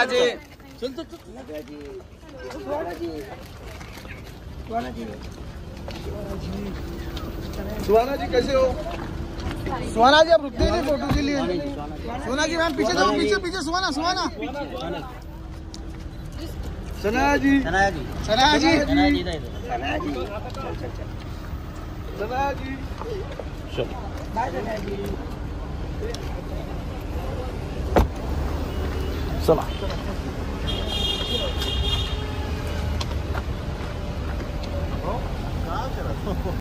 जी चल चल सुहाना जी कैसे हो? सुहाना जी आप रुकते नहीं फोटो के लिए। सुहाना जी मैम पीछे जाओ, पीछे पीछे। सुहाना सुहाना सनाया जी सनाया जी सनाया जी चला।